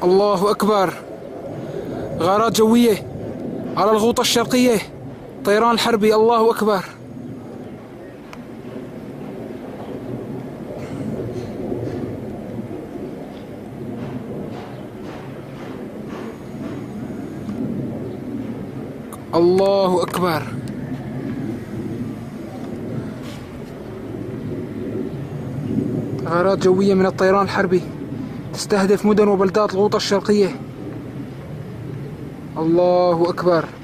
الله أكبر. غارات جوية على الغوطة الشرقية، طيران الحربي. الله أكبر. الله أكبر. غارات جوية من الطيران الحربي تستهدف مدن وبلدات الغوطة الشرقية. الله أكبر.